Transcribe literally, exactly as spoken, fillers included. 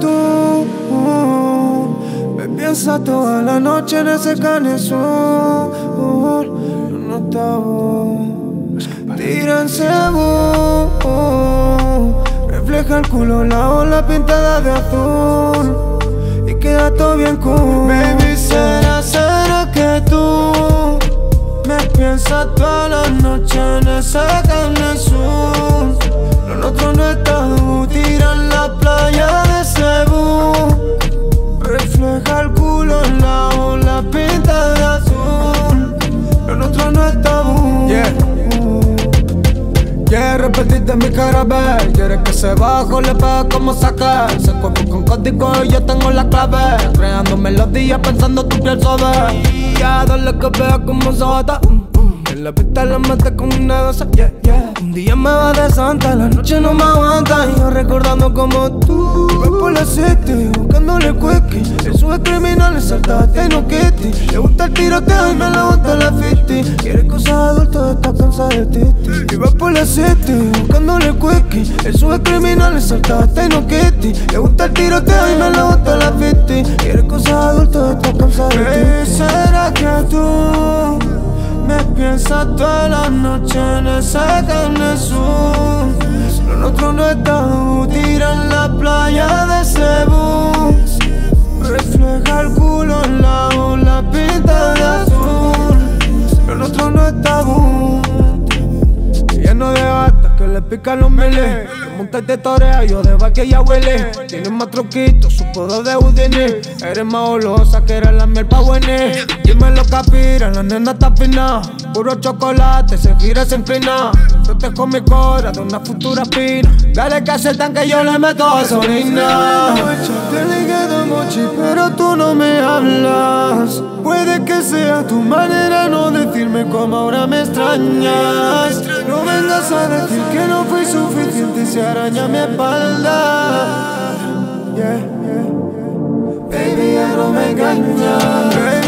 tú me piensas toda la noche en ese canesú. No tabú, tira en cebú, refleja el culo la ola pintada de azul y queda todo bien cool. Baby, ¿será, será que tú me piensas toda la noche en ese canesú? Lo nuestro no es tabú, tira en la playa de Cebú, refleja el culo en la ola pinta de azul. Lo nuestro no es tabú. Yeah. Quieres repetirte mi cara, ver. Quieres que se bajo le pegue como sacar. Se cuerpo con código y yo tengo la clave. Creando melodías pensando tu piel suave. Y ya dale que vea como se bota. En la pista la mete con una gasa, yeah, yeah. Un día me va de santa, la noche no me aguanta. Y yo recordando como tú vas por la city, buscándole cueque. El sube criminales, saltaste y no quite. Le gusta el tiroteo y me le gusta la fifty. Quiere cosas adultas, está cansada de titi. Y vas por la city, buscándole cueque. El sube criminales, saltaste y no quite. Le gusta el tiroteo y me le gusta la fifty. Quiere cosas adultas, está cansada de titi. ¿Será que tú me piensas toda la noche en ese canesú? Lo nuestro no es tabú, tira en la playa de Cebú, refleja el culo en la ola pinta de azul. Lo nuestro no es tabú. Ella no deja hasta que le pican los meles. Te monta y te torea, yo de que ella huele. Tienes más truquitos, su poder de Houdini. Eres más olosa que era la miel pa' buené. Dime lo que aspira, la nena está fina. Puro chocolate, se gira, se inclina. Protejo mi cora de una futura espina. Dale que aceptan que yo le meto gasolina. Te ligué de mochi, pero tú no me hablas. Puede que sea tu manera no decirme como ahora me extrañas. No vengas a decir que no fui suficiente y se araña mi espalda. Yeah, yeah. Baby, ya no me engañas.